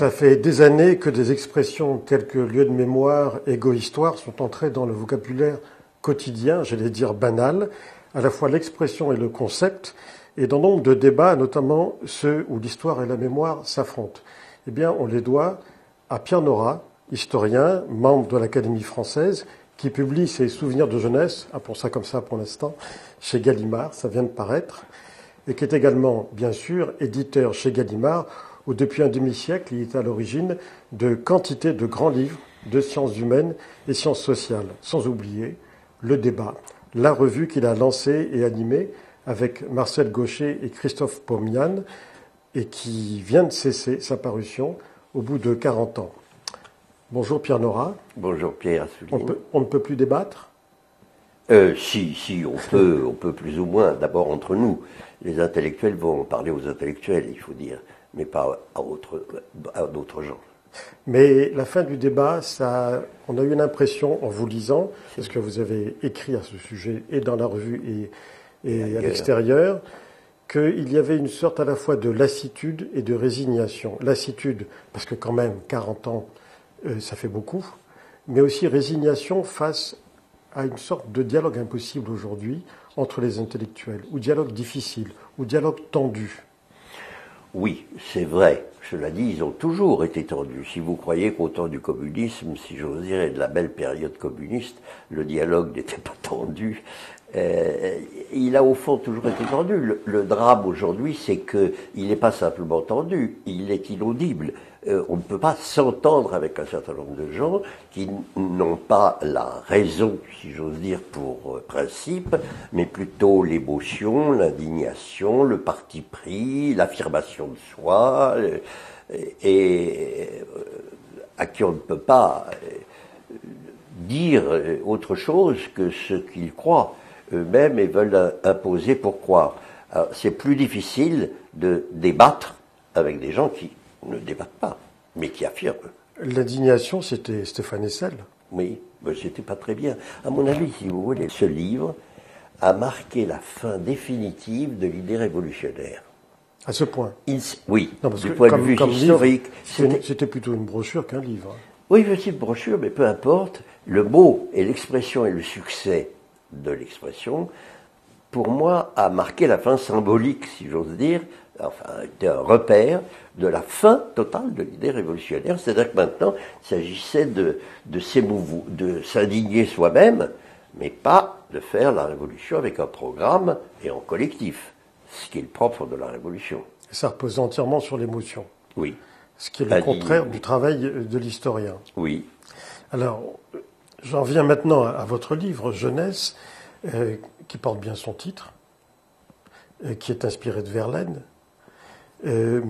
Ça fait des années que des expressions telles que lieu de mémoire, égo-histoire sont entrées dans le vocabulaire quotidien, j'allais dire banal, à la fois l'expression et le concept, et dans nombre de débats, notamment ceux où l'histoire et la mémoire s'affrontent. Eh bien, on les doit à Pierre Nora, historien, membre de l'Académie française, qui publie ses souvenirs de jeunesse, appelons ça comme ça pour l'instant, chez Gallimard, ça vient de paraître, et qui est également, bien sûr, éditeur chez Gallimard, où depuis un demi-siècle, il est à l'origine de quantité de grands livres de sciences humaines et sciences sociales, sans oublier Le Débat, la revue qu'il a lancée et animée avec Marcel Gaucher et Christophe Pomian, et qui vient de cesser sa parution au bout de 40 ans. Bonjour Pierre Nora. Bonjour Pierre Assouline. On ne peut plus débattre ? Si, on peut plus ou moins, d'abord entre nous. Les intellectuels vont parler aux intellectuels, il faut dire, mais pas à d'autres gens. Mais la fin du débat, on a eu l'impression, en vous lisant, parce que vous avez écrit à ce sujet, et dans la revue et à l'extérieur, qu'il y avait une sorte à la fois de lassitude et de résignation. Lassitude, parce que quand même, 40 ans, ça fait beaucoup, mais aussi résignation face à une sorte de dialogue impossible aujourd'hui entre les intellectuels, ou dialogue difficile, ou dialogue tendu. Oui, c'est vrai. Cela dit, ils ont toujours été tendus. Si vous croyez qu'au temps du communisme, si j'ose dire, et de la belle période communiste, le dialogue n'était pas tendu, il a au fond toujours été tendu. Le drame aujourd'hui, c'est qu'il n'est pas simplement tendu, il est inaudible. On ne peut pas s'entendre avec un certain nombre de gens qui n'ont pas la raison, si j'ose dire, pour principe, mais plutôt l'émotion, l'indignation, le parti pris, l'affirmation de soi, et à qui on ne peut pas dire autre chose que ce qu'ils croient eux-mêmes et veulent imposer pour croire. Alors, c'est plus difficile de débattre avec des gens qui ne débattent pas, mais qui affirment. L'indignation, c'était Stéphane Hessel. Oui, mais c'était pas très bien. À mon avis, si vous voulez, ce livre a marqué la fin définitive de l'idée révolutionnaire. À ce point. Oui, non, parce du que point de vue historique. C'était plutôt une brochure qu'un livre. Oui, c'est une brochure, mais peu importe. Le mot et l'expression et le succès de l'expression, pour moi, a marqué la fin symbolique, si j'ose dire, enfin, était un repère de la fin totale de l'idée révolutionnaire. C'est-à-dire que maintenant, il s'agissait de s'indigner soi-même, mais pas de faire la révolution avec un programme et en collectif, ce qui est le propre de la révolution. Et ça repose entièrement sur l'émotion. Oui. Ce qui est le contraire du travail de l'historien. Oui. Alors, j'en viens maintenant à votre livre, Jeunesse, qui porte bien son titre, qui est inspiré de Verlaine. Et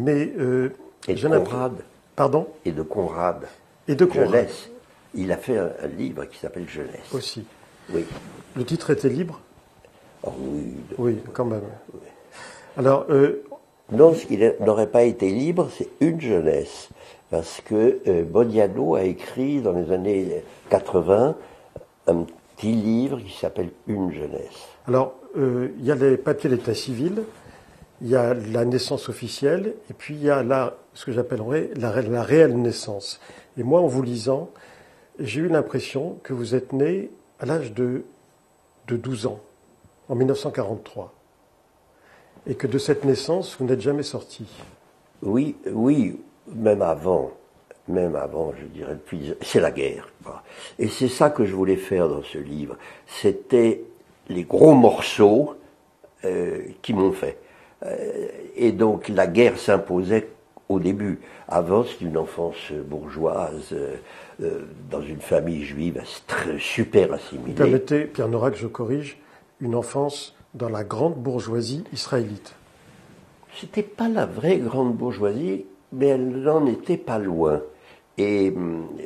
de Conrad. Pardon ? Et de Conrad. Et de Conrad. Jeunesse. Il a fait un livre qui s'appelle Jeunesse. Aussi. Oui. Le titre était libre ? Oh oui. Oui, quand même. Oui. Alors... non, ce qui n'aurait pas été libre, c'est une jeunesse. Parce que Modiano a écrit dans les années 80 un petit livre qui s'appelle Une jeunesse. Alors, il y a les papiers d'état civil, il y a la naissance officielle, et puis il y a ce que j'appellerais la réelle naissance. Et moi, en vous lisant, j'ai eu l'impression que vous êtes né à l'âge de 12 ans, en 1943. Et que de cette naissance, vous n'êtes jamais sorti. Oui, même avant, je dirais, c'est la guerre. Et c'est ça que je voulais faire dans ce livre. C'était les gros morceaux qui m'ont fait. Et donc la guerre s'imposait au début. Avant, c'était une enfance bourgeoise, dans une famille juive super assimilée. Permettez, Pierre Nora, que je corrige, une enfance dans la grande bourgeoisie israélite. C'était pas la vraie grande bourgeoisie, mais elle n'en était pas loin. Et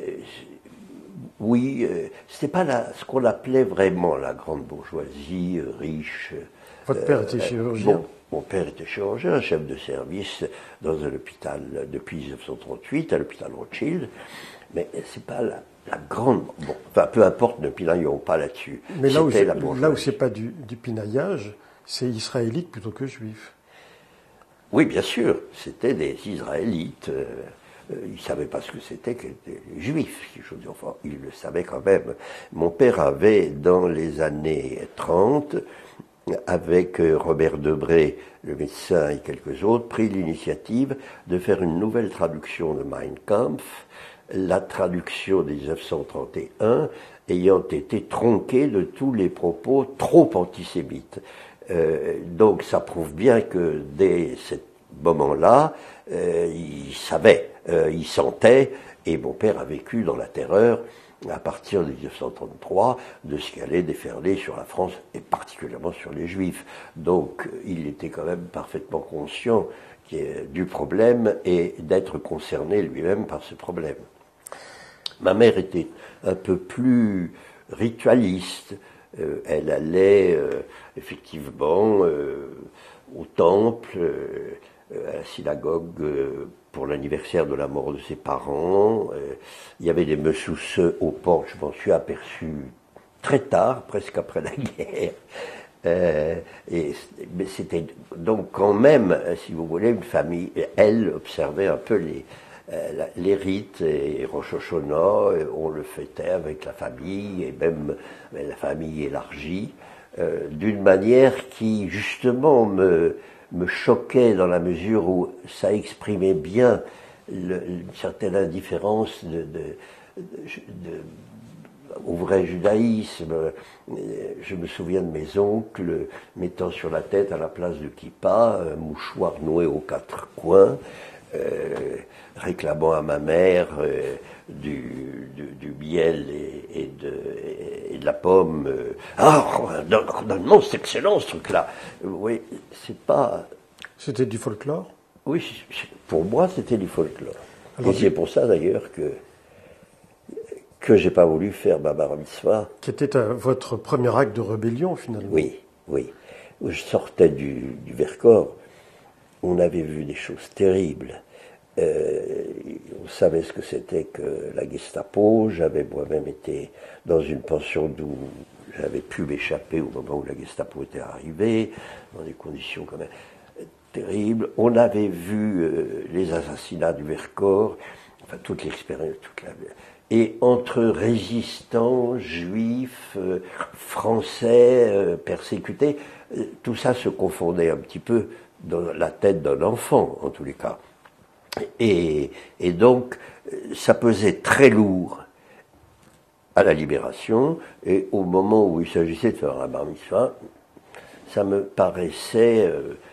oui, c'était pas ce qu'on appelait vraiment la grande bourgeoisie riche. Votre père était chirurgien ? Bon, mon père était chirurgien, chef de service dans un hôpital depuis 1938, à l'hôpital Rothschild. Mais c'est pas la grande... Bon, enfin, peu importe, ne pinaillons pas là-dessus. Mais là où c'est pas du pinaillage, c'est israélite plutôt que juif. Oui, bien sûr, c'était des Israélites. il ne savait pas ce que c'était qu'être juif. Si je veux dire, enfin, il le savait quand même. Mon père avait, dans les années 30, avec Robert Debré, le médecin et quelques autres, pris l'initiative de faire une nouvelle traduction de Mein Kampf, la traduction de 1931 ayant été tronquée de tous les propos trop antisémites. Donc ça prouve bien que dès ce moment-là, il savait, il sentait, et mon père a vécu dans la terreur à partir de 1933, de ce qui allait déferler sur la France et particulièrement sur les Juifs. Donc il était quand même parfaitement conscient du problème et d'être concerné lui-même par ce problème. Ma mère était un peu plus ritualiste. Elle allait effectivement au temple, à la synagogue pour l'anniversaire de la mort de ses parents. Il y avait des messouses aux portes, je m'en suis aperçu très tard, presque après la guerre. Mais c'était donc quand même, si vous voulez, une famille. Elle observait un peu les rites, et Rosh Hashanah, on le fêtait avec la famille, et même la famille élargie, d'une manière qui justement me choquait dans la mesure où ça exprimait bien une certaine indifférence au vrai judaïsme. Je me souviens de mes oncles mettant sur la tête à la place de kippa un mouchoir noué aux quatre coins, réclamant à ma mère du miel et de la pomme. Non, c'est excellent ce truc-là. Oui, c'est pas. C'était du folklore? Oui, pour moi, c'était du folklore. Alors, et c'est pour ça d'ailleurs que j'ai pas voulu faire ma bar mitzvah. Qui était votre premier acte de rébellion finalement? Oui, oui. Je sortais du Vercors. On avait vu des choses terribles. On savait ce que c'était que la Gestapo. J'avais moi-même été dans une pension d'où j'avais pu m'échapper au moment où la Gestapo était arrivée, dans des conditions quand même terribles. On avait vu les assassinats du Vercors, enfin toute l'expérience, et entre résistants, juifs, français, persécutés, tout ça se confondait un petit peu dans la tête d'un enfant, en tous les cas. Et donc, ça pesait très lourd à la libération, et au moment où il s'agissait de faire la bar mitzvah, ça me paraissait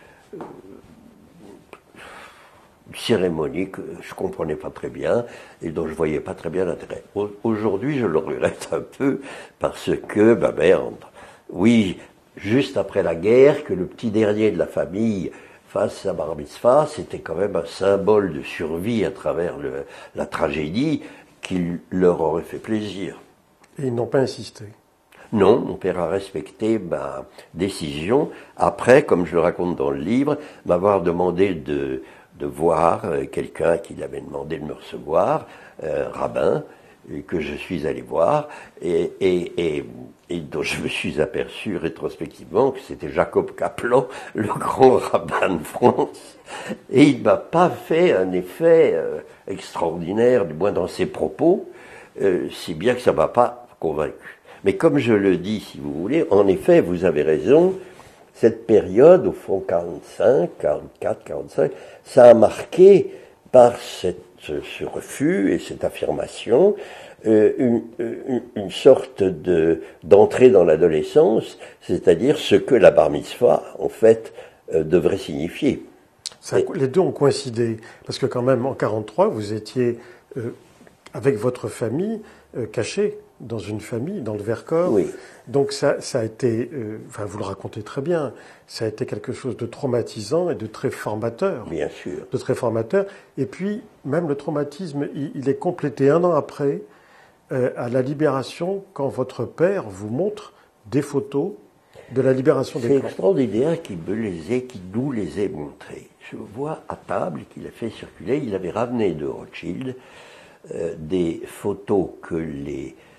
une cérémonie que je comprenais pas très bien, et dont je voyais pas très bien l'intérêt. Aujourd'hui, je le regrette un peu, parce que, bah merde, oui, juste après la guerre, que le petit dernier de la famille fasse sa bar mitzvah, c'était quand même un symbole de survie à travers la tragédie qui leur aurait fait plaisir. Et ils n'ont pas insisté? Non, mon père a respecté ma décision. Après, comme je le raconte dans le livre, m'avoir demandé de voir quelqu'un qui l'avait demandé de me recevoir, rabbin, que je suis allé voir, et dont je me suis aperçu rétrospectivement que c'était Jacob Kaplan, le grand rabbin de France. Et il ne m'a pas fait un effet extraordinaire, du moins dans ses propos, si bien que ça ne m'a pas convaincu. Mais comme je le dis, si vous voulez, en effet, vous avez raison, cette période, au fond 45, 44, 45, ça a marqué par ce refus et cette affirmation une sorte d'entrée dans l'adolescence, c'est-à-dire ce que la bar mitzvah, en fait, devrait signifier. Les deux ont coïncidé, parce que quand même, en 43, vous étiez avec votre famille caché dans une famille, dans le Vercors. Oui. Donc ça a été, vous le racontez très bien, ça a été quelque chose de traumatisant et de très formateur. Bien sûr. De très formateur. Et puis, même le traumatisme, il est complété un an après, à la libération, quand votre père vous montre des photos de la libération des camps. C'est extraordinaire qu'il nous les ait montrées. Je vois à table qu'il a fait circuler, il avait ramené de Rothschild des photos que les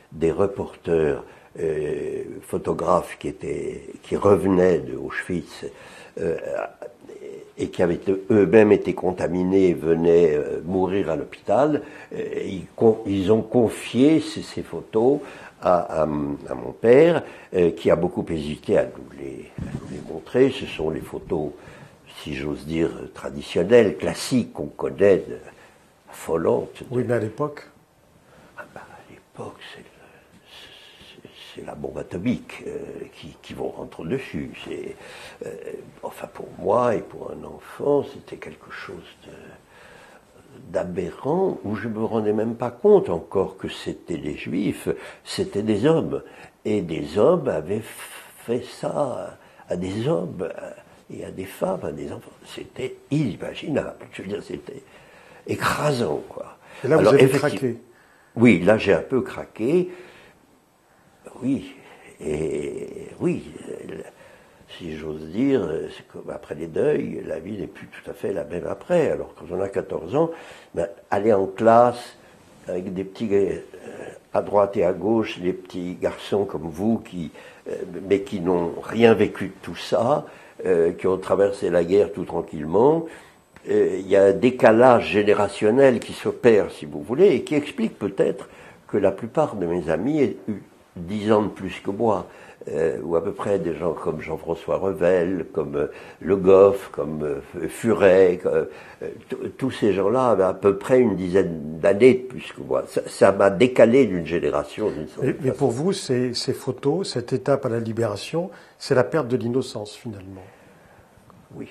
des reporters photographes qui revenaient de Auschwitz et qui avaient eux-mêmes été contaminés, venaient mourir à l'hôpital. Ils ont confié ces photos à mon père, qui a beaucoup hésité à nous les montrer. Ce sont les photos, si j'ose dire, traditionnelles, classiques, qu'on connaît, affolantes. Oui, mais à l'époque À l'époque, c'est la bombe atomique qui vous rentre dessus. Enfin, pour moi et pour un enfant, c'était quelque chose d'aberrant, où je me rendais même pas compte encore que c'était des juifs, c'était des hommes. Et des hommes avaient fait ça à des hommes et à des femmes, à des enfants. C'était inimaginable. Je veux dire, c'était écrasant, quoi. Et là, vous avez craqué. Oui, là, j'ai un peu craqué. Oui, et oui, si j'ose dire, c'est comme après les deuils, la vie n'est plus tout à fait la même après. Alors quand on a 14 ans, aller en classe avec des petits à droite et à gauche, des petits garçons comme vous mais qui n'ont rien vécu de tout ça, qui ont traversé la guerre tout tranquillement, il y a un décalage générationnel qui s'opère, si vous voulez, et qui explique peut-être que la plupart de mes amis aient eu 10 ans de plus que moi, ou à peu près des gens comme Jean-François Revel, comme Le Goff, comme Furet, tous ces gens-là avaient à peu près une dizaine d'années de plus que moi. Ça m'a décalé d'une génération. Mais pour vous, ces photos, cette étape à la libération, c'est la perte de l'innocence finalement. Oui,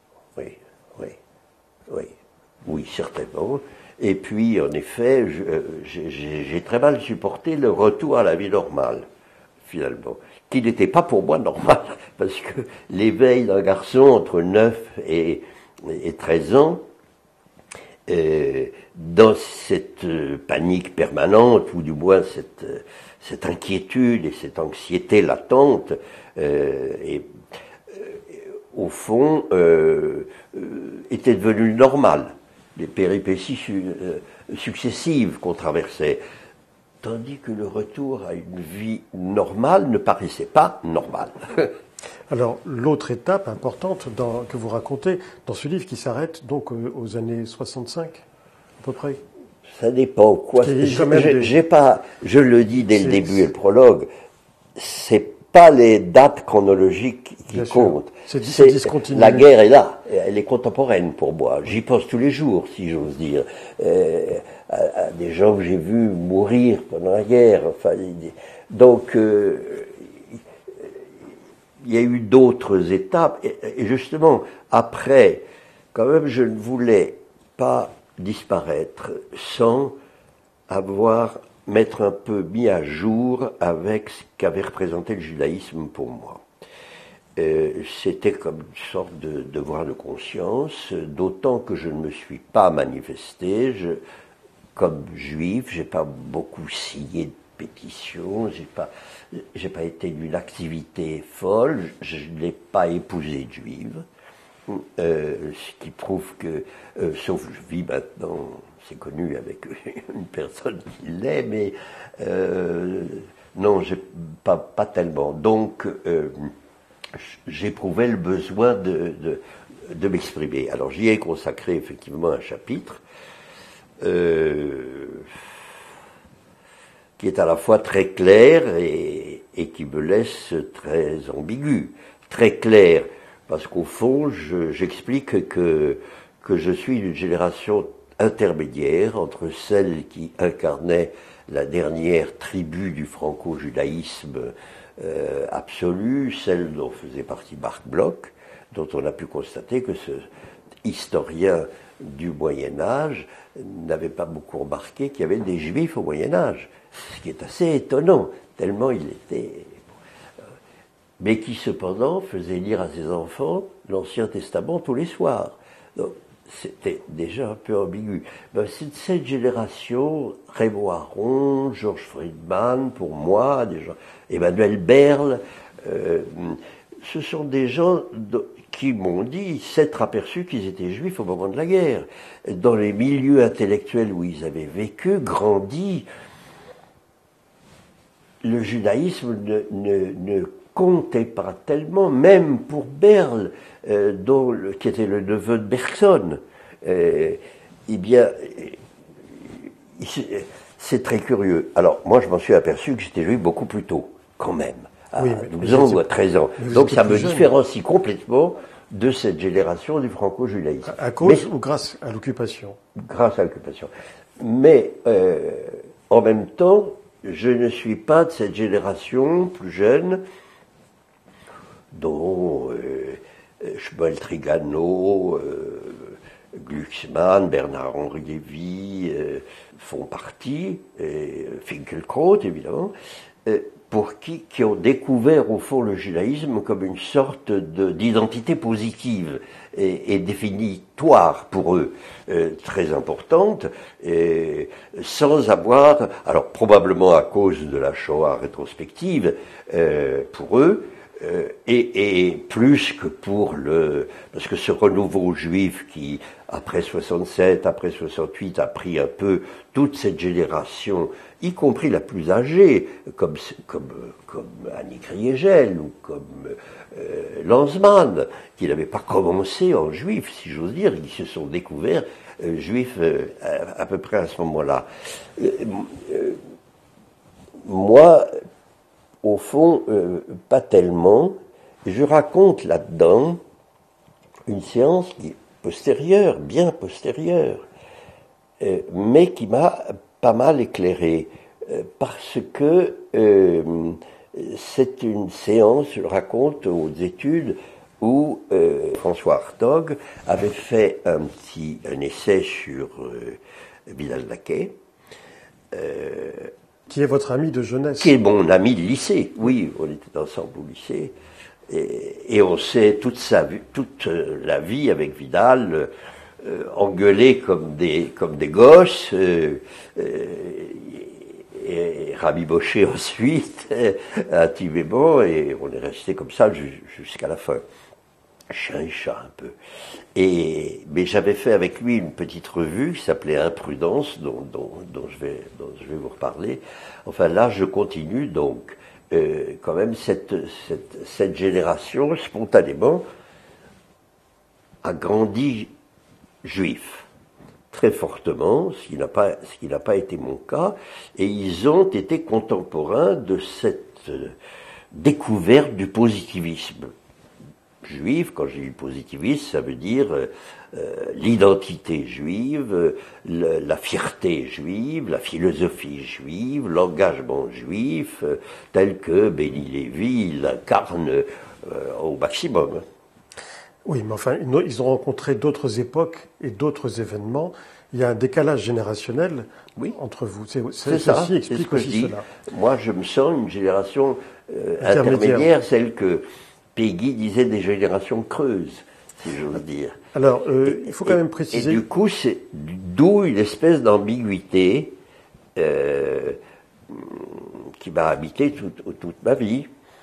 certainement. Et puis, en effet, j'ai très mal supporté le retour à la vie normale, finalement, qui n'était pas pour moi normal, parce que l'éveil d'un garçon entre 9 et 13 ans, dans cette panique permanente, ou du moins cette inquiétude et cette anxiété latente, au fond, était devenu normal. Les péripéties successives qu'on traversait, tandis que le retour à une vie normale ne paraissait pas normal. Alors, l'autre étape importante que vous racontez dans ce livre qui s'arrête donc aux années 65, à peu près. Ça dépend, quoi. Je le dis dès le début et le prologue, c'est pas les dates chronologiques qui comptent. C'est discontinué. La guerre est là, elle est contemporaine pour moi. J'y pense tous les jours, si j'ose dire, à des gens que j'ai vus mourir pendant la guerre. Enfin, donc, il y a eu d'autres étapes, et justement, après, quand même, je ne voulais pas disparaître sans m'être un peu mis à jour avec ce qu'avait représenté le judaïsme pour moi. C'était comme une sorte de devoir de conscience, d'autant que je ne me suis pas manifesté. Comme juif, j'ai pas beaucoup signé de pétitions, j'ai pas été d'une activité folle, je n'ai pas épousé de juive, ce qui prouve que, sauf je vis maintenant, c'est connu avec une personne qui l'est, mais non, pas tellement. Donc, j'éprouvais le besoin de m'exprimer. Alors, j'y ai consacré effectivement un chapitre qui est à la fois très clair et qui me laisse très ambigu. Très clair, parce qu'au fond, j'explique que je suis d'une génération intermédiaire entre celle qui incarnait la dernière tribu du franco-judaïsme absolu, celle dont faisait partie Marc Bloch, dont on a pu constater que ce historien du Moyen-Âge n'avait pas beaucoup remarqué qu'il y avait des juifs au Moyen-Âge, ce qui est assez étonnant, tellement il était... mais qui cependant faisait lire à ses enfants l'Ancien Testament tous les soirs. Donc, c'était déjà un peu ambigu. C'est de cette génération, Raymond Aron, Georges Friedman, pour moi, des gens, Emmanuel Berle, ce sont des gens qui m'ont dit, s'être aperçus qu'ils étaient juifs au moment de la guerre. Dans les milieux intellectuels où ils avaient vécu, grandi, le judaïsme ne comptait pas tellement, même pour Berle, qui était le neveu de Bergson. Eh bien, c'est très curieux. Alors, moi, je m'en suis aperçu que j'étais juif beaucoup plus tôt, quand même, à 12 ans ou à 13 ans. Donc, ça me différencie complètement de cette génération du franco-judaïsme. À cause ou grâce à l'occupation? Grâce à l'occupation. Mais, en même temps, je ne suis pas de cette génération plus jeune dont Shmuel Trigano, Glucksmann, Bernard-Henri Lévy font partie, et Finkielkraut évidemment, qui ont découvert au fond le judaïsme comme une sorte d'identité positive et définitoire pour eux, très importante, sans avoir, alors probablement à cause de la Shoah rétrospective pour eux, et plus que parce que ce renouveau juif qui, après 67, après 68, a pris un peu toute cette génération, y compris la plus âgée, comme Annie Kriegel ou comme Lanzmann, qui n'avaient pas commencé en juif, si j'ose dire, et qui se sont découverts juifs à peu près à ce moment-là. Moi, au fond, pas tellement. Je raconte là-dedans une séance qui est postérieure, bien postérieure, mais qui m'a pas mal éclairé, parce que c'est une séance, je raconte aux études, où François Hartog avait fait un essai sur Vidal-Naquet, qui est votre ami de jeunesse? Qui est mon ami de lycée, oui, on était ensemble au lycée. Et on s'est toute la vie avec Vidal engueulé comme des gosses, et rabiboché ensuite, intimement, et on est resté comme ça jusqu'à la fin. Chien et chat un peu. Mais j'avais fait avec lui une petite revue qui s'appelait Imprudence, dont je vais vous reparler. Enfin là, je continue donc quand même cette génération spontanément a grandi juif très fortement, ce qui n'a pas été mon cas, et ils ont été contemporains de cette découverte du positivisme juif. Quand j'ai dit positiviste, ça veut dire l'identité juive, la fierté juive, la philosophie juive, l'engagement juif, tel que Béni Lévy l'incarne au maximum. Oui, mais enfin, ils ont rencontré d'autres époques et d'autres événements. Il y a un décalage générationnel entre vous. C'est ça, explique aussi cela. Moi, je me sens une génération intermédiaire, celle que Péguy disait des générations creuses, si j'ose dire. Alors, il faut quand même préciser... Et du coup, c'est d'où une espèce d'ambiguïté qui m'a habité toute ma vie.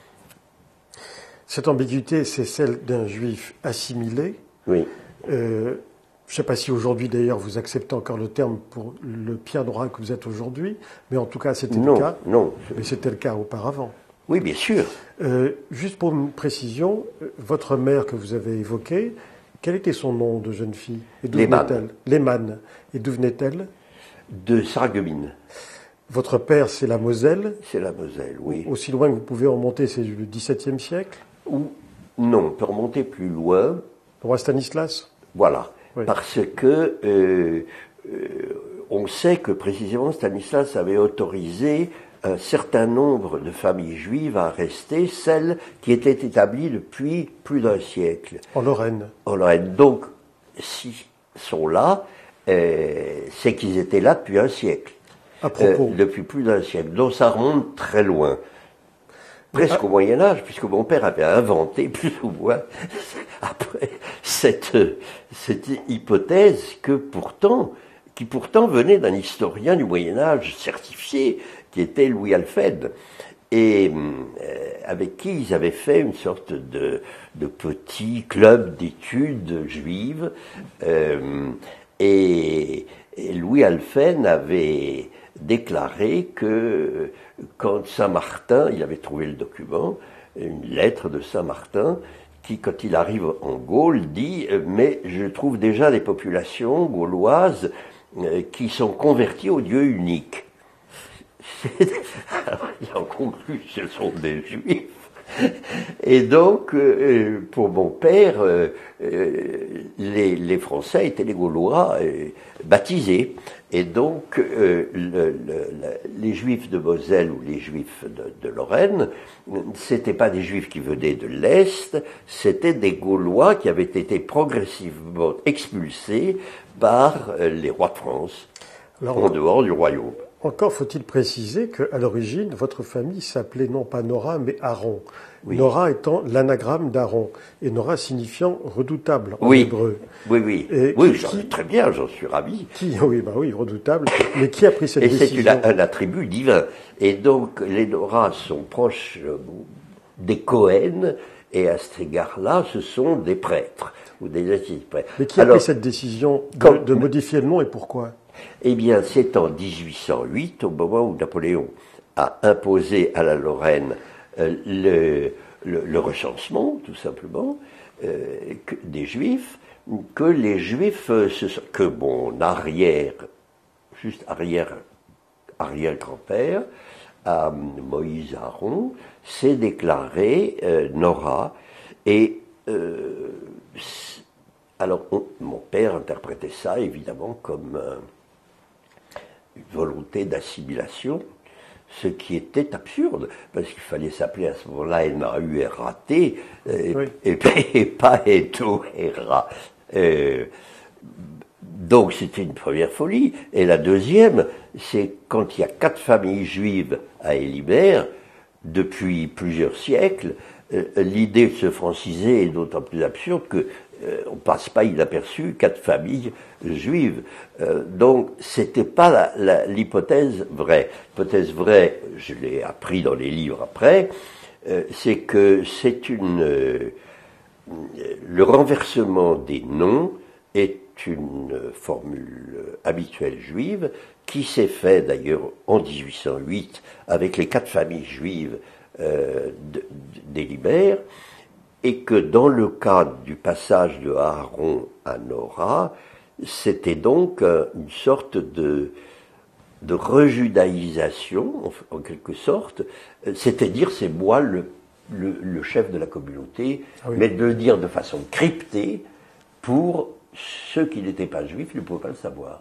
Cette ambiguïté, c'est celle d'un juif assimilé. Oui. Je ne sais pas si aujourd'hui, d'ailleurs, vous acceptez encore le terme pour le Pierre Nora que vous êtes aujourd'hui, mais en tout cas, c'était le cas. Non. Mais c'était le cas auparavant. Oui, bien sûr. Juste pour une précision, votre mère que vous avez évoquée, quel était son nom de jeune fille? Et d'où venait-elle? Lehmann. Et d'où venait-elle? De Sarreguemines. Votre père, c'est la Moselle? C'est la Moselle, oui. Aussi loin que vous pouvez remonter, c'est le XVIIe siècle? Non, on peut remonter plus loin. Le roi Stanislas? Voilà. Oui. Parce que on sait que précisément Stanislas avait autorisé un certain nombre de familles juives à rester, celles qui étaient établies depuis plus d'un siècle. En Lorraine. En Lorraine. Donc, s'ils sont là, c'est qu'ils étaient là depuis un siècle. À propos. Depuis plus d'un siècle. Donc ça remonte très loin. Presque au Moyen-Âge, puisque mon père avait inventé, plus ou moins, après, cette hypothèse qui pourtant venait d'un historien du Moyen-Âge certifié, qui était Louis Alphède, et avec qui ils avaient fait une sorte de petit club d'études juives, Et Louis Alphen avait déclaré que quand Saint-Martin, il avait trouvé le document, une lettre de Saint-Martin, qui, quand il arrive en Gaule, dit « Mais je trouve déjà des populations gauloises qui sont converties au Dieu unique. » Alors, il en conclut que ce sont des Juifs. Et donc, pour mon père, les Français étaient les Gaulois baptisés. Et donc, les Juifs de Moselle ou les Juifs de Lorraine, c'était pas des Juifs qui venaient de l'Est, c'était des Gaulois qui avaient été progressivement expulsés par les rois de France, en dehors du royaume. Encore faut-il préciser qu'à l'origine, votre famille s'appelait non pas Nora, mais Aaron. Oui. Nora étant l'anagramme d'Aaron, et Nora signifiant redoutable en hébreu. Oui, très bien, j'en suis ravi. Oui, redoutable. Mais qui a pris cette décision? Et c'est un attribut divin. Et donc, les Nora sont proches des Cohen, et à cet égard-là, ce sont des prêtres, ou des assistants prêtres. Mais qui a pris cette décision de modifier le nom et pourquoi? Eh bien, c'est en 1808, au moment où Napoléon a imposé à la Lorraine le recensement, tout simplement, des Juifs, que les Juifs, que mon arrière-grand-père, Moïse Aaron, s'est déclaré Nora. Et alors, mon père interprétait ça, évidemment, comme une volonté d'assimilation, ce qui était absurde, parce qu'il fallait s'appeler à ce moment-là N-A-U-R-A-T, et pas Eto-R-A. Donc c'était une première folie. Et la deuxième, c'est quand il y a 4 familles juives à Hélibert, depuis plusieurs siècles, l'idée de se franciser est d'autant plus absurde que on passe pas inaperçu 4 familles juives. Donc c'était pas l'hypothèse vraie. L'hypothèse vraie, je l'ai appris dans les livres après, c'est que le renversement des noms est une formule habituelle juive qui s'est fait d'ailleurs en 1808 avec les 4 familles juives d'Hélibert, et que dans le cas du passage de Aaron à Nora, c'était donc une sorte de rejudaïsation, en quelque sorte, c'est-à-dire c'est moi le chef de la communauté, mais de le dire de façon cryptée pour ceux qui n'étaient pas juifs, ne pouvaient pas le savoir.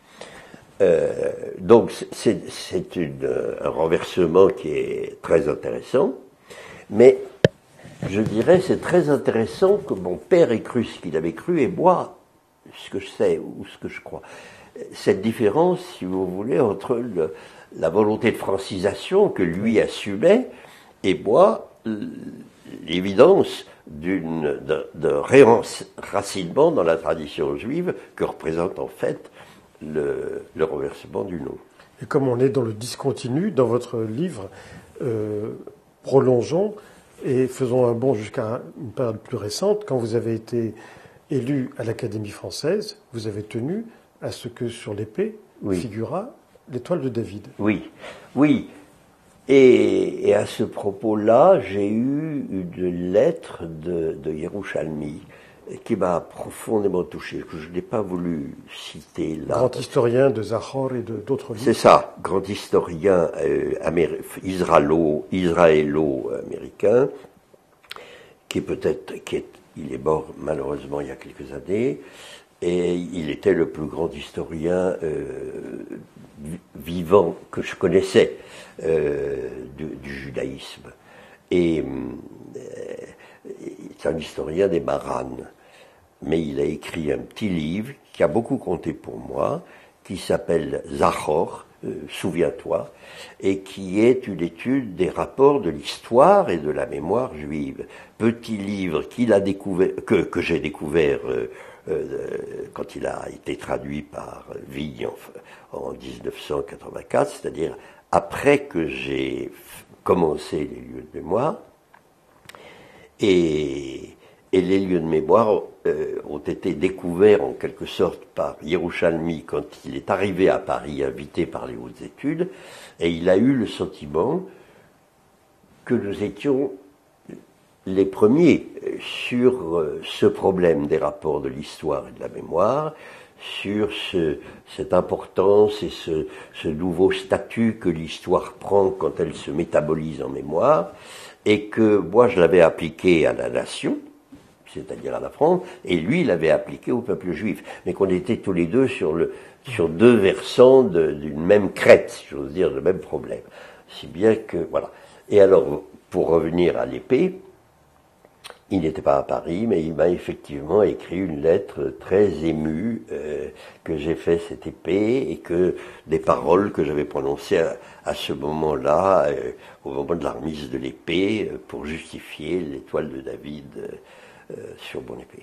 Donc c'est un renversement qui est très intéressant, mais je dirais c'est très intéressant que mon père ait cru ce qu'il avait cru et moi ce que je sais ou ce que je crois. Cette différence, si vous voulez, entre la volonté de francisation que lui assumait et moi, l'évidence d'un réenracinement dans la tradition juive que représente en fait le renversement du nom. Et comme on est dans le discontinu, dans votre livre, prolongeons et faisons un bond jusqu'à une période plus récente. Quand vous avez été élu à l'Académie française, vous avez tenu à ce que sur l'épée figurât l'étoile de David. Oui. Et à ce propos-là, j'ai eu une lettre de Yerushalmi qui m'a profondément touché, que je n'ai pas voulu citer là. Grand historien de Zachor et d'autres livres. C'est ça, grand historien israélo-américain, il est mort malheureusement il y a quelques années, et il était le plus grand historien vivant que je connaissais du judaïsme. Et c'est un historien des Maranes. Mais il a écrit un petit livre qui a beaucoup compté pour moi, qui s'appelle Zachor, Souviens-toi, et qui est une étude des rapports de l'histoire et de la mémoire juive. Petit livre qu'il a découvert, que j'ai découvert quand il a été traduit par Vigne en 1984, c'est-à-dire après que j'ai commencé les lieux de mémoire. Et Et les lieux de mémoire ont été découverts en quelque sorte par Yerushalmi quand il est arrivé à Paris, invité par les hautes études, et il a eu le sentiment que nous étions les premiers sur ce problème des rapports de l'histoire et de la mémoire, sur cette importance et ce nouveau statut que l'histoire prend quand elle se métabolise en mémoire, et que moi je l'avais appliqué à la nation, c'est-à-dire à la France, et lui il l'avait appliqué au peuple juif, mais qu'on était tous les deux sur deux versants d'une même crête, si j'ose dire, le même problème. Si bien que, voilà. Et alors, pour revenir à l'épée, il n'était pas à Paris, mais il m'a effectivement écrit une lettre très émue que j'ai fait cette épée et que des paroles que j'avais prononcées à ce moment-là, au moment de la remise de l'épée, pour justifier l'étoile de David sur mon épée.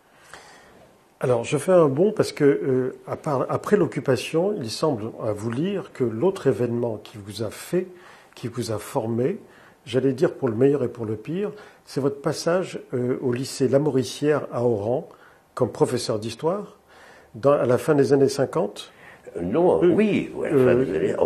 Alors, je fais un bond parce que après l'occupation, il semble à vous lire que l'autre événement qui vous a fait, qui vous a formé, j'allais dire pour le meilleur et pour le pire, c'est votre passage au lycée Lamoricière à Oran comme professeur d'histoire à la fin des années 50. Non, oui, à la fin des années, en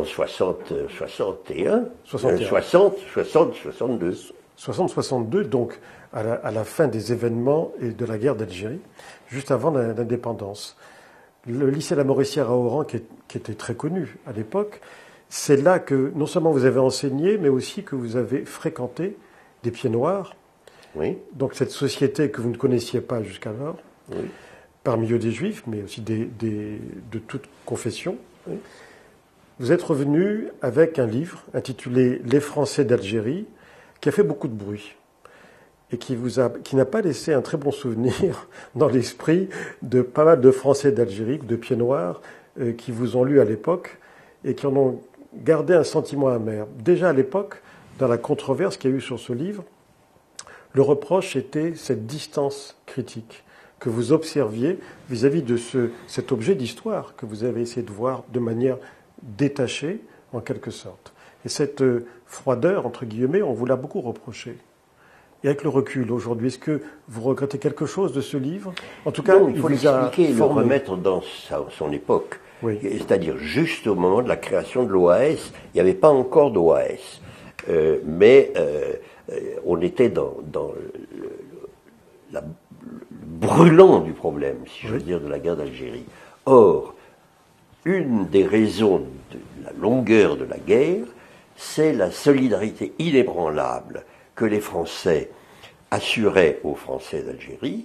61, 60, 62. 60-62, donc à la fin des événements et de la guerre d'Algérie, juste avant l'indépendance. Le lycée Lamoricière à Oran, qui était très connu à l'époque, c'est là que non seulement vous avez enseigné, mais aussi que vous avez fréquenté des Pieds Noirs. Oui. Donc cette société que vous ne connaissiez pas jusqu'alors, oui. Par milieu des Juifs, mais aussi de toute confession. Oui. Vous êtes revenu avec un livre intitulé « Les Français d'Algérie », qui a fait beaucoup de bruit et qui n'a pas laissé un très bon souvenir dans l'esprit de pas mal de Français d'Algérie, de Pieds Noirs, qui vous ont lu à l'époque et qui en ont gardé un sentiment amer. Déjà à l'époque, dans la controverse qu'il y a eu sur ce livre, le reproche était cette distance critique que vous observiez vis-à-vis de cet objet d'histoire que vous avez essayé de voir de manière détachée, en quelque sorte. Et cette froideur, entre guillemets, on vous l'a beaucoup reproché. Et avec le recul aujourd'hui, est-ce que vous regrettez quelque chose de ce livre? En tout cas, non, il faut l'expliquer et le remettre dans son époque. Oui. C'est-à-dire juste au moment de la création de l'OAS, il n'y avait pas encore d'OAS. Mais on était dans le brûlant du problème, si j'ose dire, de la guerre d'Algérie. Or, une des raisons de la longueur de la guerre, c'est la solidarité inébranlable que les Français assuraient aux Français d'Algérie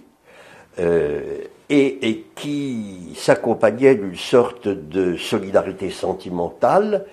et qui s'accompagnait d'une sorte de solidarité sentimentale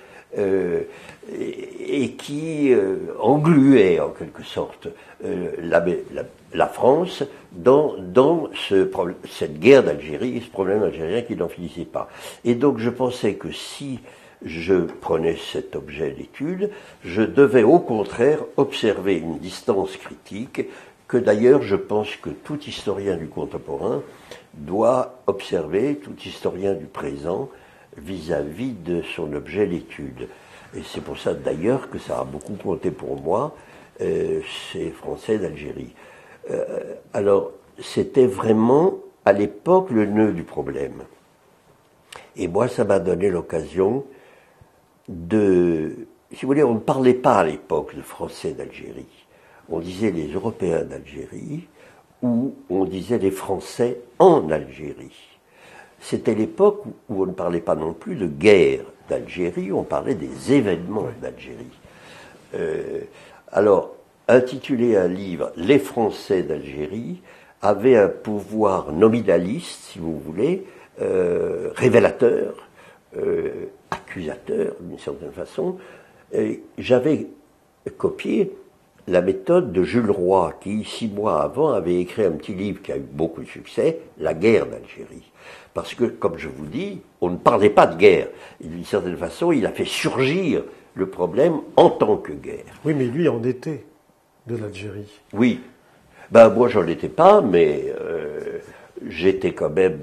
et qui engluait en quelque sorte la France dans cette guerre d'Algérie, ce problème algérien qui n'en finissait pas. Et donc je pensais que si je prenais cet objet d'étude, je devais au contraire observer une distance critique que d'ailleurs je pense que tout historien du contemporain doit observer, tout historien du présent, vis-à-vis de son objet d'étude. Et c'est pour ça d'ailleurs que ça a beaucoup compté pour moi, ces Français d'Algérie. Alors, c'était vraiment à l'époque le nœud du problème. Et moi, ça m'a donné l'occasion si vous voulez, on ne parlait pas à l'époque de Français d'Algérie. On disait les Européens d'Algérie ou on disait les Français en Algérie. C'était l'époque où on ne parlait pas non plus de guerre d'Algérie, on parlait des événements d'Algérie. Alors, intituler un livre « Les Français d'Algérie » avait un pouvoir nominaliste, si vous voulez, révélateur, accusateur, d'une certaine façon. J'avais copié la méthode de Jules Roy, qui, 6 mois avant, avait écrit un petit livre qui a eu beaucoup de succès, « La guerre d'Algérie ». Parce que, comme je vous dis, on ne parlait pas de guerre. Et d'une certaine façon, il a fait surgir le problème en tant que guerre. Oui, mais lui en était de l'Algérie. Oui. Ben, moi, j'en étais pas, mais j'étais quand même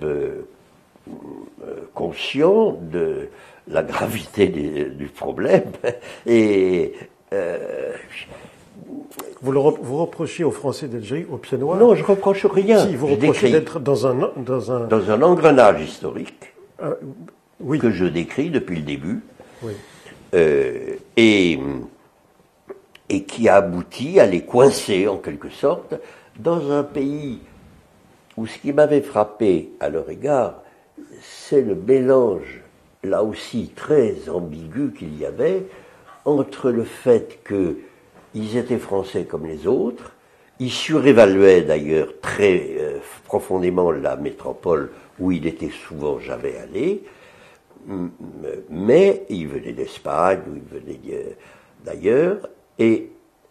conscient de la gravité du problème. Et Vous reprochez aux Français d'Algérie, aux pieds noirs. Non, je reproche rien. Si, vous Je reprochez décris d'être dans un engrenage historique oui. que je décris depuis le début, Oui. et qui a abouti à les coincer en quelque sorte dans un pays où ce qui m'avait frappé à leur égard, c'est le mélange, là aussi très ambigu qu'il y avait, entre le fait qu'ils étaient français comme les autres, ils surévaluaient d'ailleurs très profondément la métropole où il était souvent jamais allé, mais ils venaient d'Espagne, ou ils venaient d'ailleurs, et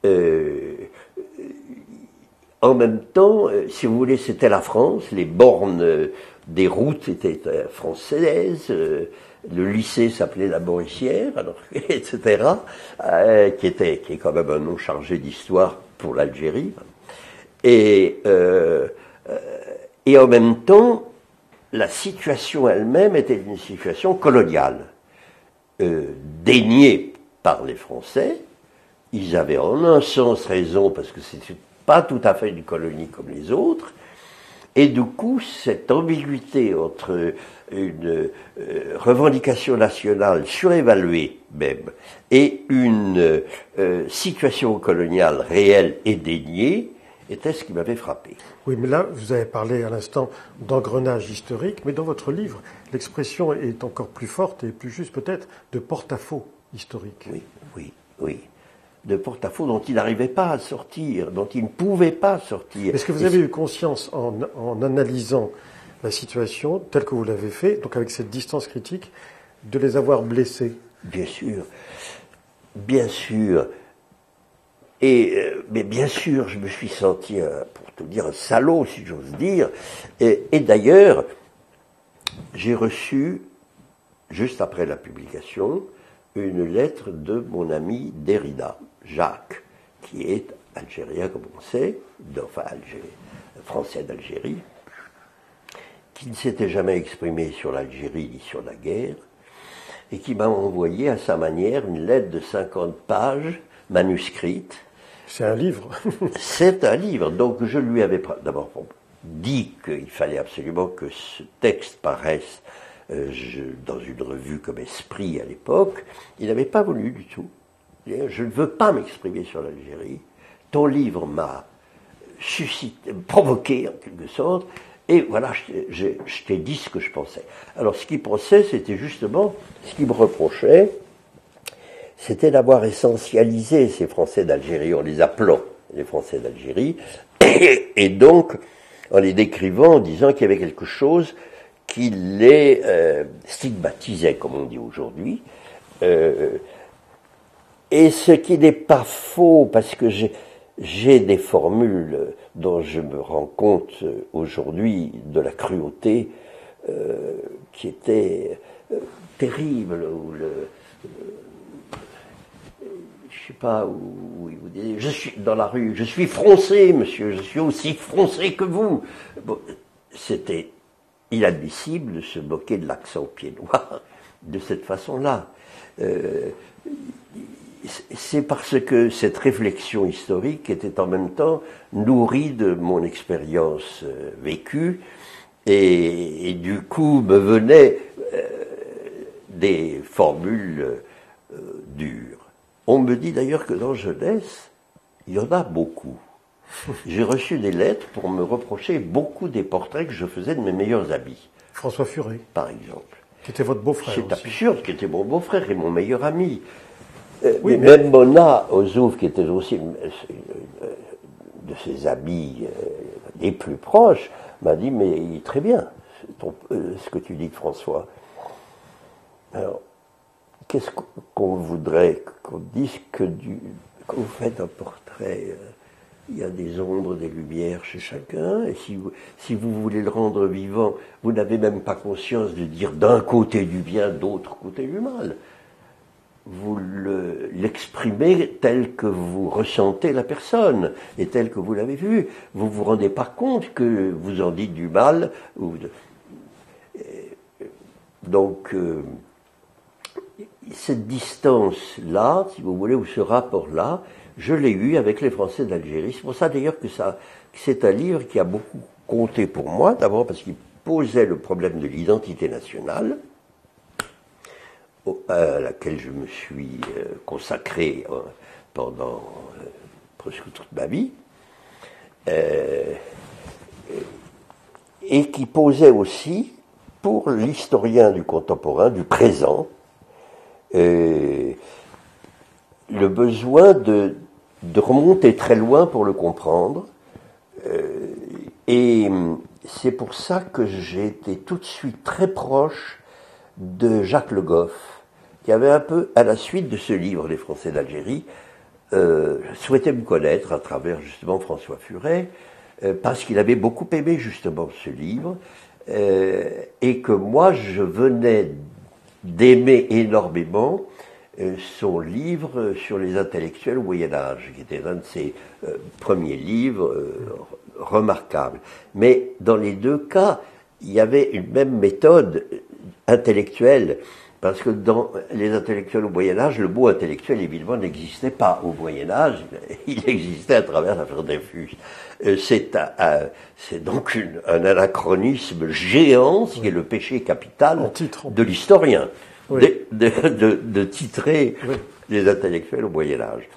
en même temps, si vous voulez, c'était la France, les bornes des routes étaient françaises, le lycée s'appelait la Mauricière, alors, etc., qui est quand même un nom chargé d'histoire pour l'Algérie. Et en même temps, la situation elle-même était une situation coloniale, déniée par les Français. Ils avaient en un sens raison, parce que c'était pas tout à fait une colonie comme les autres, et du coup, cette ambiguïté entre une revendication nationale surévaluée même, et une situation coloniale réelle et déniée, était ce qui m'avait frappé. Oui, mais là, vous avez parlé à l'instant d'engrenage historique, mais dans votre livre, l'expression est encore plus forte et plus juste peut-être de porte-à-faux historique. Oui. De porte-à-faux dont il n'arrivait pas à sortir, dont il ne pouvait pas sortir. Est-ce que vous avez eu conscience, en analysant la situation telle que vous l'avez fait, donc avec cette distance critique, de les avoir blessés? Bien sûr. Mais bien sûr, je me suis senti, pour tout dire, un salaud, si j'ose dire. Et d'ailleurs, j'ai reçu, juste après la publication, une lettre de mon ami Derrida, Jacques, qui est algérien, comme on sait, français d'Algérie, qui ne s'était jamais exprimé sur l'Algérie ni sur la guerre, et qui m'a envoyé à sa manière une lettre de 50 pages, manuscrite. C'est un livre. C'est un livre. Donc je lui avais d'abord dit qu'il fallait absolument que ce texte paraisse dans une revue comme Esprit à l'époque. Il n'avait pas voulu du tout. Je ne veux pas m'exprimer sur l'Algérie. Ton livre m'a provoqué en quelque sorte. Et voilà, je t'ai dit ce que je pensais. Alors ce qu'il pensait, c'était justement, ce qu'il me reprochait, c'était d'avoir essentialisé ces Français d'Algérie, en les appelant les Français d'Algérie, et donc en les décrivant, en disant qu'il y avait quelque chose qui les stigmatisait, comme on dit aujourd'hui. Et ce qui n'est pas faux, parce que j'ai des formules dont je me rends compte aujourd'hui de la cruauté qui était terrible, je sais pas, où vous dites, je suis dans la rue, je suis français, monsieur, je suis aussi français que vous. Bon, c'était inadmissible de se moquer de l'accent pied noir de cette façon-là. C'est parce que cette réflexion historique était en même temps nourrie de mon expérience vécue, et du coup me venaient des formules dures. On me dit d'ailleurs que dans Jeunesse, il y en a beaucoup. J'ai reçu des lettres pour me reprocher beaucoup des portraits que je faisais de mes meilleurs amis. François Furet, par exemple. Qui était votre beau-frère. C'est absurde, qui était mon beau-frère et mon meilleur ami. Oui, mais même Mona Ozouf, qui était aussi de ses amis les plus proches, m'a dit, mais il est très bien ce que tu dis de François. Alors, qu'est-ce qu'on voudrait qu'on dise quand vous faites un portrait, il y a des ombres, des lumières chez chacun, et si vous voulez le rendre vivant, vous n'avez même pas conscience de dire d'un côté du bien, d'autre côté du mal. Vous l'exprimez tel que vous ressentez la personne, et tel que vous l'avez vu. Vous ne vous rendez pas compte que vous en dites du mal. Donc, cette distance-là, si vous voulez, ou ce rapport-là, je l'ai eu avec les Français d'Algérie. C'est pour ça d'ailleurs que c'est un livre qui a beaucoup compté pour moi, d'abord parce qu'il posait le problème de l'identité nationale, à laquelle je me suis consacré pendant presque toute ma vie, et qui posait aussi, pour l'historien du contemporain, du présent, le besoin de remonter très loin pour le comprendre. Et c'est pour ça que j'ai été tout de suite très proche de Jacques Le Goff, qui avait un peu, à la suite de ce livre, Les Français d'Algérie, souhaitait me connaître à travers justement François Furet, parce qu'il avait beaucoup aimé justement ce livre, et que moi je venais d'aimer énormément son livre sur les intellectuels au Moyen-Âge, qui était un de ses premiers livres remarquables. Mais dans les deux cas, il y avait une même méthode intellectuelle, parce que dans les intellectuels au Moyen-Âge, le mot intellectuel, évidemment, n'existait pas au Moyen-Âge, il existait à travers l'affaire Dreyfus. C'est donc un anachronisme géant, ce qui est le péché capital de l'historien, de titrer les intellectuels au Moyen-Âge.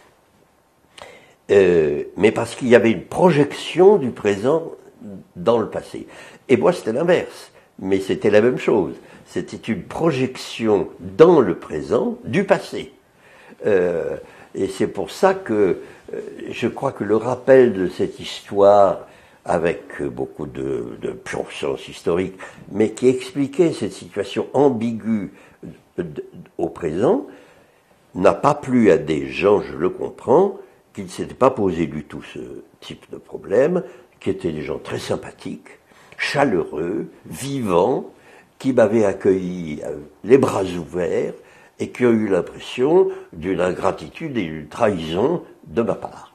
Mais parce qu'il y avait une projection du présent dans le passé. Et moi, c'était l'inverse, mais c'était la même chose. C'était une projection dans le présent du passé. Et c'est pour ça que je crois que le rappel de cette histoire, avec beaucoup de pure sens historique, mais qui expliquait cette situation ambiguë au présent, n'a pas plu à des gens, je le comprends, qui ne s'étaient pas posé du tout ce type de problème, qui étaient des gens très sympathiques, chaleureux, vivants, qui m'avaient accueilli les bras ouverts et qui ont eu l'impression d'une ingratitude et d'une trahison de ma part.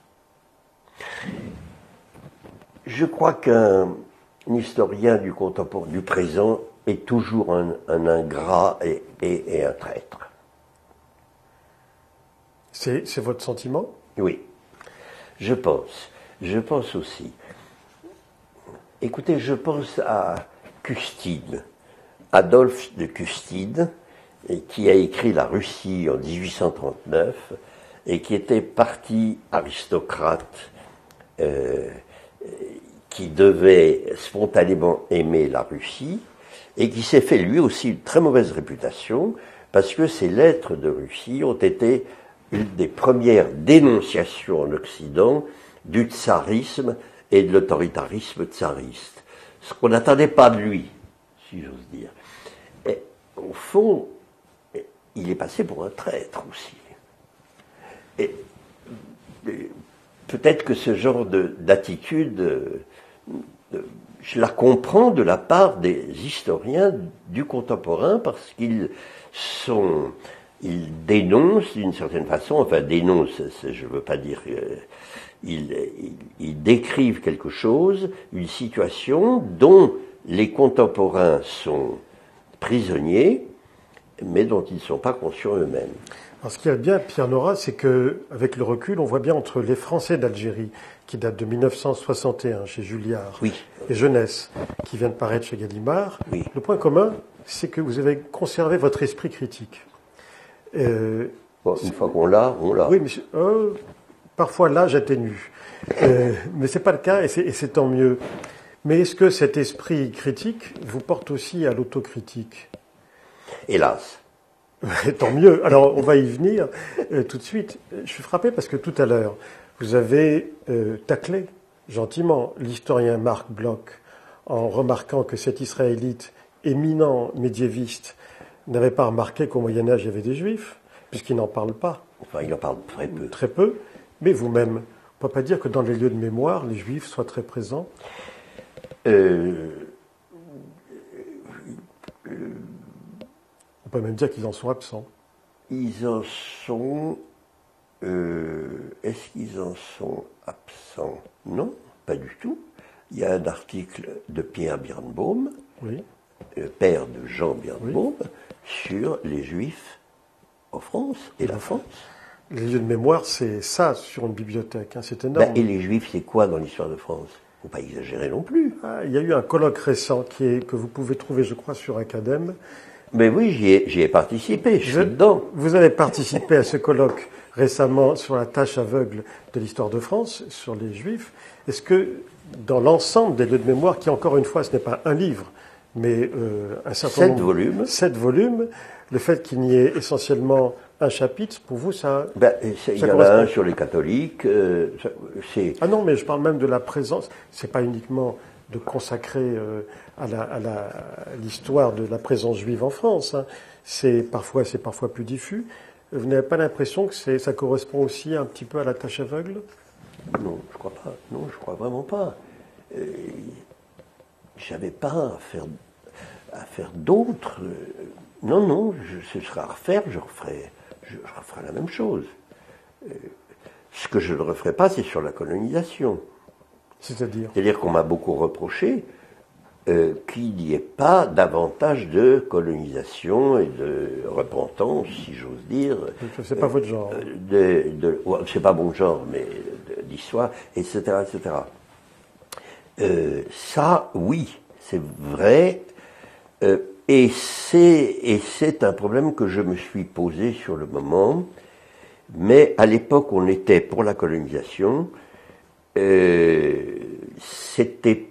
Je crois qu'un historien du contemporain, du présent, est toujours un ingrat et un traître. C'est votre sentiment ? Oui, je pense. Je pense aussi. Écoutez, je pense à Custine, Adolphe de Custine, qui a écrit La Russie en 1839 et qui était parti aristocrate qui devait spontanément aimer la Russie et qui s'est fait lui aussi une très mauvaise réputation parce que ses lettres de Russie ont été une des premières dénonciations en Occident du tsarisme et de l'autoritarisme tsariste. Ce qu'on n'attendait pas de lui, si j'ose dire. Et, au fond, il est passé pour un traître aussi. Et peut-être que ce genre d'attitude, je la comprends de la part des historiens du contemporain parce qu'ils dénoncent d'une certaine façon, enfin dénoncent, je ne veux pas dire, ils décrivent quelque chose, une situation dont les contemporains sont prisonniers, mais dont ils ne sont pas conscients eux-mêmes. Alors ce qu'il y a de bien, Pierre Nora, c'est qu'avec le recul, on voit bien entre Les Français d'Algérie, qui date de 1961 chez Julliard, oui, et Jeunesse, qui vient de paraître chez Gallimard, oui. Le point commun, c'est que vous avez conservé votre esprit critique. Bon, une fois qu'on l'a, on l'a. Oui, mais parfois l'âge atténue. Mais c'est pas le cas, et c'est tant mieux. Mais est-ce que cet esprit critique vous porte aussi à l'autocritique ? Hélas. Tant mieux. Alors, on va y venir tout de suite. Je suis frappé parce que tout à l'heure, vous avez taclé gentiment l'historien Marc Bloch en remarquant que cet Israélite éminent médiéviste n'avait pas remarqué qu'au Moyen-Âge, il y avait des Juifs, puisqu'il n'en parle pas. Enfin, il en parle très peu. Très peu. Mais vous-même, on ne peut pas dire que dans les lieux de mémoire, les Juifs soient très présents ? On peut même dire qu'ils en sont absents. Ils en sont... Est-ce qu'ils en sont absents ? Non, pas du tout. Il y a un article de Pierre Birnbaum, oui. Père de Jean Birnbaum, oui. sur les Juifs en France et la France. Les lieux de mémoire, c'est ça sur une bibliothèque, c'est énorme. Et les Juifs, c'est quoi dans l'histoire de France? Faut pas exagérer non plus. Il y a eu un colloque récent que vous pouvez trouver, je crois, sur Academ. Mais oui, j'y ai participé, je suis dedans. Vous avez participé à ce colloque récemment sur la tâche aveugle de l'histoire de France, sur les Juifs. Est-ce que dans l'ensemble des lieux de mémoire, qui encore une fois, ce n'est pas un livre, mais un certain nombre... 7 volumes. Le fait qu'il n'y ait essentiellement un chapitre, pour vous, ça... Il y en a un sur les catholiques. Ah non, mais je parle même de la présence. C'est pas uniquement de consacrer à l'histoire de la présence juive en France. C'est parfois plus diffus. Vous n'avez pas l'impression que ça correspond aussi un petit peu à la tâche aveugle? Non, je crois pas. Non, je crois vraiment pas. J'avais pas à faire d'autres. Non, ce sera à refaire, je referai la même chose. Ce que je ne referai pas, c'est sur la colonisation. C'est-à-dire qu'on m'a beaucoup reproché qu'il n'y ait pas davantage de colonisation et de repentance, si j'ose dire. C'est pas votre genre. C'est pas mon genre, mais d'histoire, etc., etc. Ça, oui, c'est vrai. Et c'est un problème que je me suis posé sur le moment. Mais à l'époque, on était pour la colonisation. C'était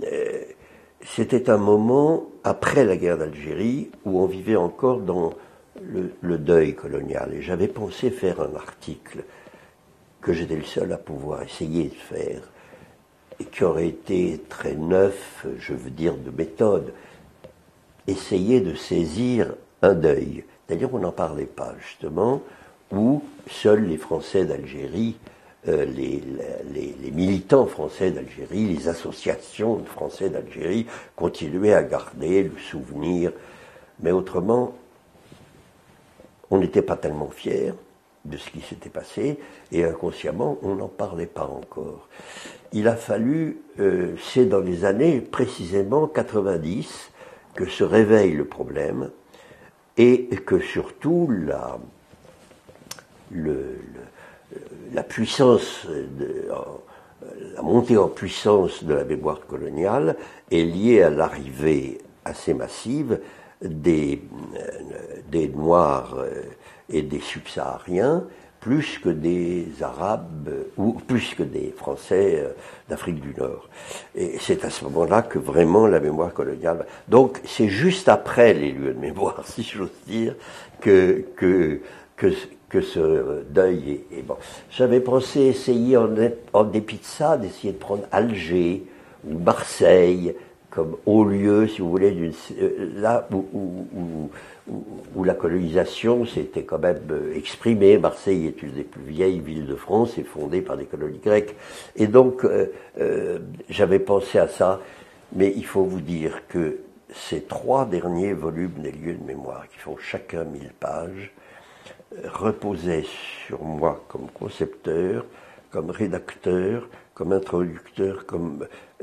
un moment après la guerre d'Algérie où on vivait encore dans le deuil colonial. Et j'avais pensé faire un article que j'étais le seul à pouvoir essayer de faire et qui aurait été très neuf, je veux dire, de méthode. Essayer de saisir un deuil. C'est-à-dire qu'on n'en parlait pas, justement, où seuls les Français d'Algérie, les militants français d'Algérie, les associations de Français d'Algérie continuaient à garder le souvenir. Mais autrement, on n'était pas tellement fiers de ce qui s'était passé, et inconsciemment, on n'en parlait pas encore. Il a fallu, c'est dans les années précisément 90, que se réveille le problème, et que surtout la puissance, la montée en puissance de la mémoire coloniale est liée à l'arrivée assez massive des Noirs et des Subsahariens, plus que des Arabes ou plus que des Français d'Afrique du Nord. Et c'est à ce moment-là que vraiment la mémoire coloniale... Donc c'est juste après les lieux de mémoire, si j'ose dire, que ce deuil est bon. J'avais pensé essayer, en dépit de ça, d'essayer de prendre Alger ou Marseille comme haut lieu, si vous voulez, là où la colonisation s'était quand même exprimée. Marseille est une des plus vieilles villes de France et fondée par des colonies grecques. Et donc, j'avais pensé à ça, mais il faut vous dire que ces 3 derniers volumes des lieux de mémoire, qui font chacun 1000 pages, reposaient sur moi comme concepteur, comme rédacteur, comme introducteur, comme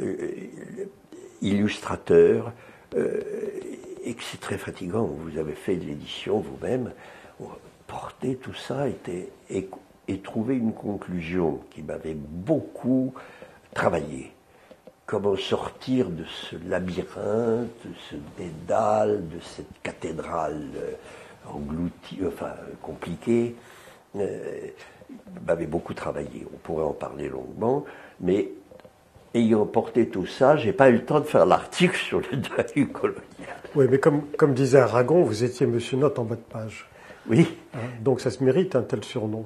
illustrateur, et que c'est très fatigant. Vous avez fait de l'édition vous-même. Porter tout ça et trouver une conclusion qui m'avait beaucoup travaillé. Comment sortir de ce labyrinthe, de ce dédale, de cette cathédrale engloutie, enfin compliquée, m'avait beaucoup travaillé. On pourrait en parler longuement, mais ayant porté tout ça, j'ai pas eu le temps de faire l'article sur le deuil colonial. Oui, mais comme disait Aragon, vous étiez Monsieur Note en bas de page. Oui. Donc ça se mérite un tel surnom.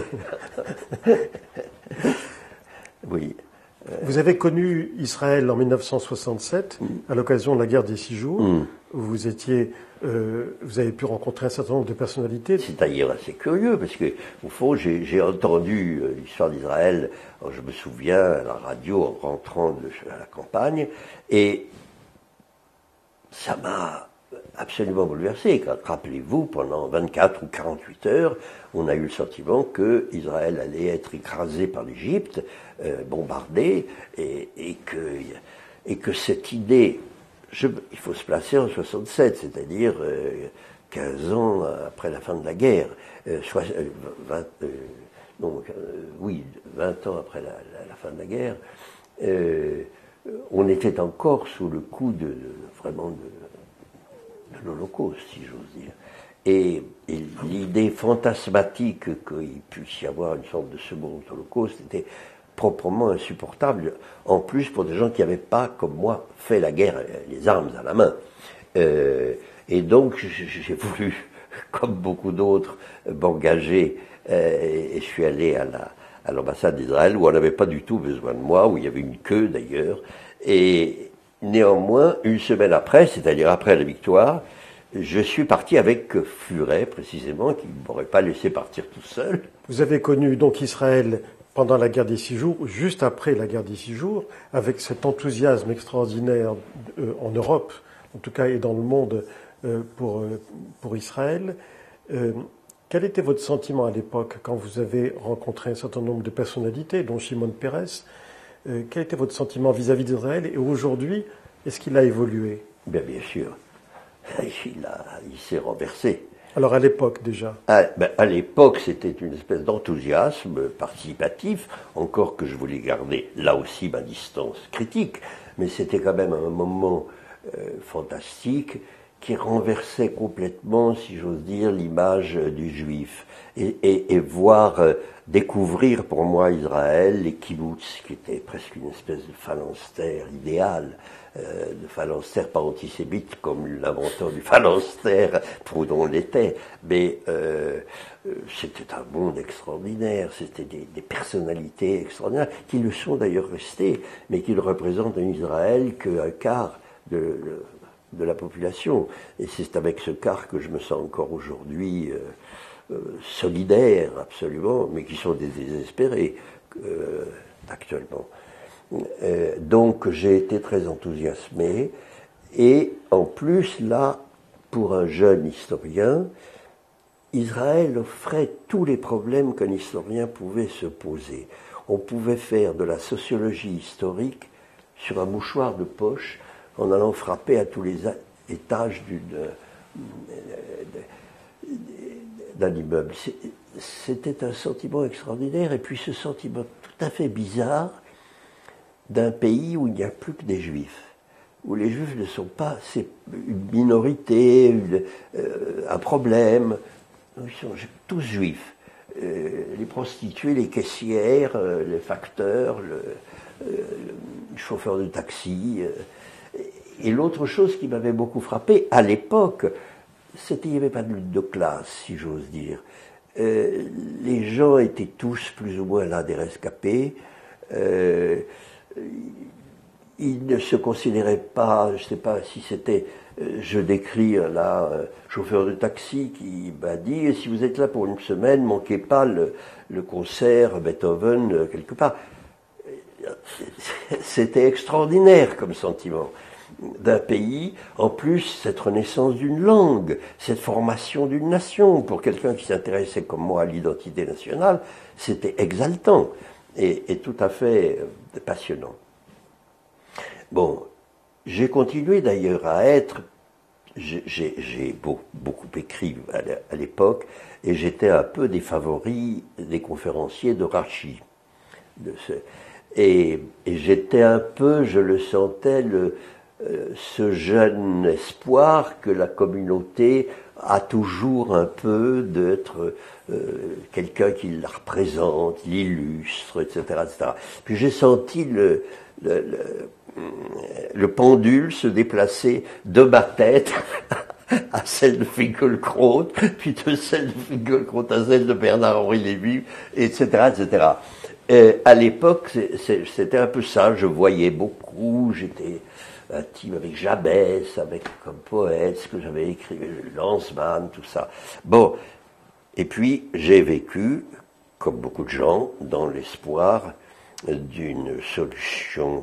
Oui. Vous avez connu Israël en 1967, à l'occasion de la guerre des 6 jours. Vous avez pu rencontrer un certain nombre de personnalités. C'est d'ailleurs assez curieux, parce que, au fond, j'ai entendu l'histoire d'Israël, je me souviens, à la radio, en rentrant à la campagne, et ça m'a absolument bouleversé. Rappelez-vous, pendant 24 ou 48 heures, on a eu le sentiment que Israël allait être écrasé par l'Égypte, bombardé, et que cette idée, il faut se placer en 67, c'est-à-dire 15 ans après la fin de la guerre, 20 ans après la fin de la guerre, on était encore sous le coup vraiment de l'Holocauste, si j'ose dire. Et l'idée fantasmatique qu'il puisse y avoir une sorte de second Holocauste était proprement insupportable, en plus pour des gens qui n'avaient pas, comme moi, fait la guerre, les armes à la main. Et donc j'ai voulu, comme beaucoup d'autres, m'engager, et je suis allé à l'ambassade d'Israël, où on n'avait pas du tout besoin de moi, où il y avait une queue d'ailleurs, et néanmoins, une semaine après, c'est-à-dire après la victoire, je suis parti avec Furet, précisément, qui ne m'aurait pas laissé partir tout seul. Vous avez connu donc Israël pendant la guerre des 6 jours, juste après la guerre des 6 jours, avec cet enthousiasme extraordinaire en Europe, en tout cas, et dans le monde pour Israël. Quel était votre sentiment à l'époque quand vous avez rencontré un certain nombre de personnalités, dont Shimon Peres? Quel était votre sentiment vis-à-vis d'Israël? Et aujourd'hui, est-ce qu'il a évolué? Bien sûr. Il s'est renversé. Alors à l'époque déjà? À l'époque, c'était une espèce d'enthousiasme participatif, encore que je voulais garder là aussi ma distance critique, mais c'était quand même un moment fantastique qui renversait complètement, si j'ose dire, l'image du juif. Et voir découvrir pour moi Israël, les kibbutz, qui était presque une espèce de phalanstère idéal, de phalanstère pas antisémite comme l'inventeur du phalanstère, Proudhon l'était, mais c'était un monde extraordinaire, c'était des personnalités extraordinaires, qui le sont d'ailleurs restées, mais qui ne représentent en Israël qu'un quart de la population. Et c'est avec ce quart que je me sens encore aujourd'hui solidaire, absolument, mais qui sont des désespérés actuellement. Donc j'ai été très enthousiasmé, et en plus là, pour un jeune historien, Israël offrait tous les problèmes qu'un historien pouvait se poser. On pouvait faire de la sociologie historique sur un mouchoir de poche en allant frapper à tous les étages d'un immeuble. C'était un sentiment extraordinaire, et puis ce sentiment tout à fait bizarre d'un pays où il n'y a plus que des juifs, où les juifs ne sont pas une minorité, un problème. Ils sont tous juifs. Les prostituées, les caissières, les facteurs, le chauffeur de taxi. Et l'autre chose qui m'avait beaucoup frappé, à l'époque, c'était qu'il n'y avait pas de lutte de classe, si j'ose dire. Les gens étaient tous plus ou moins là des rescapés. Ils ne se considéraient pas, je ne sais pas si c'était, je décris là, chauffeur de taxi qui m'a dit, si vous êtes là pour une semaine, manquez pas le concert Beethoven quelque part. C'était extraordinaire comme sentiment d'un pays, en plus cette renaissance d'une langue, cette formation d'une nation. Pour quelqu'un qui s'intéressait comme moi à l'identité nationale, c'était exaltant et tout à fait passionnant. Bon, j'ai continué d'ailleurs à être, j'ai beaucoup écrit à l'époque, et j'étais un peu des favoris des conférenciers de Rachi. Et j'étais un peu, je le sentais, ce jeune espoir que la communauté a toujours un peu d'être quelqu'un qui la représente, l'illustre, etc., etc. Puis j'ai senti le pendule se déplacer de ma tête à celle de Finkielkraut, puis de celle de Finkielkraut à celle de Bernard-Henri Lévy, etc., etc. À l'époque, c'était un peu ça, je voyais beaucoup, j'étais intime avec Jabès, avec comme poète, ce que j'avais écrit, Lanzmann, tout ça. Bon, et puis j'ai vécu, comme beaucoup de gens, dans l'espoir d'une solution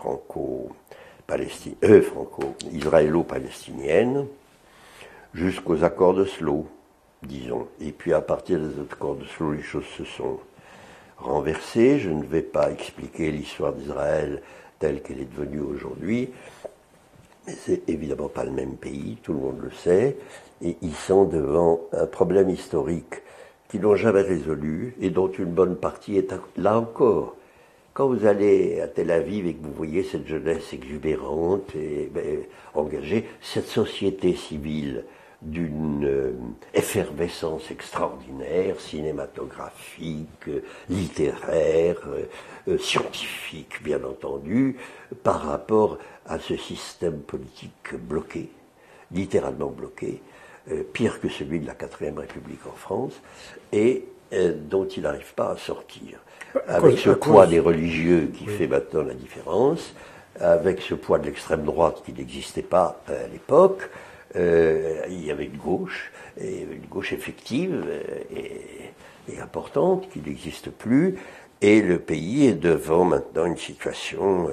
franco-israélo-palestinienne jusqu'aux accords d'Oslo, disons. Et puis à partir des accords d'Oslo, les choses se sont renversées. Je ne vais pas expliquer l'histoire d'Israël telle qu'elle est devenue aujourd'hui, Mais c'est évidemment pas le même pays, tout le monde le sait, et ils sont devant un problème historique qu'ils n'ont jamais résolu et dont une bonne partie est là encore. Quand vous allez à Tel Aviv et que vous voyez cette jeunesse exubérante et engagée, cette société civile d'une effervescence extraordinaire, cinématographique, littéraire, scientifique, bien entendu, par rapport à ce système politique bloqué, littéralement bloqué, pire que celui de la 4ème République en France, et dont il n'arrive pas à sortir. Avec ce poids des religieux qui fait maintenant la différence, avec ce poids de l'extrême droite qui n'existait pas à l'époque, il y avait une gauche effective et importante qui n'existe plus, et le pays est devant maintenant une situation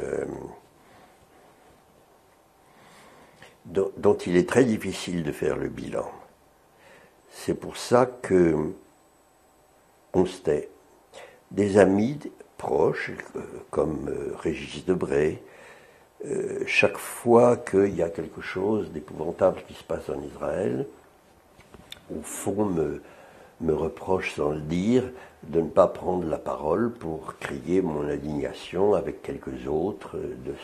dont il est très difficile de faire le bilan. C'est pour ça que on se tait. Des amis proches, comme Régis Debray, chaque fois qu'il y a quelque chose d'épouvantable qui se passe en Israël, au fond me reproche sans le dire de ne pas prendre la parole pour crier mon indignation avec quelques autres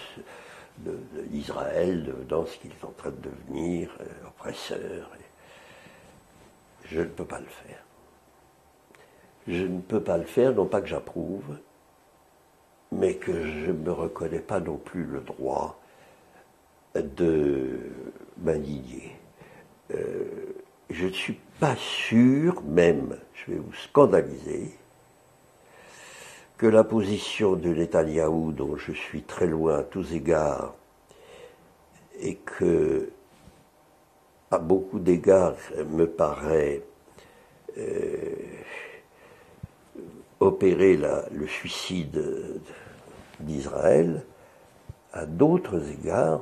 d'Israël dans ce qu'il est en train de devenir oppresseur. Je ne peux pas le faire. Je ne peux pas le faire, non pas que j'approuve, mais que je ne me reconnais pas non plus le droit de m'indigner. Je ne suis pas sûr, même, je vais vous scandaliser, que la position de Netanyahou, dont je suis très loin à tous égards, et que, à beaucoup d'égards, me paraît opérer le suicide d'Israël, à d'autres égards,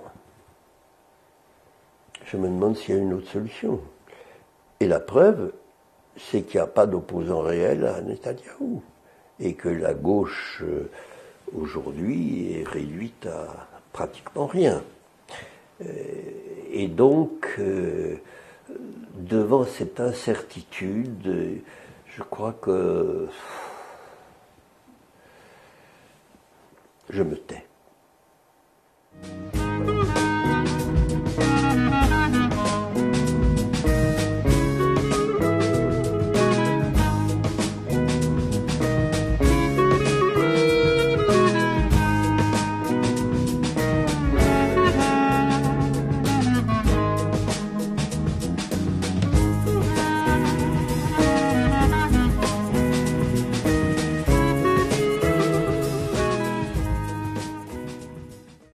je me demande s'il y a une autre solution. Et la preuve, c'est qu'il n'y a pas d'opposant réel à Netanyahou, et que la gauche, aujourd'hui, est réduite à pratiquement rien. Et donc, devant cette incertitude, je crois que je me tais.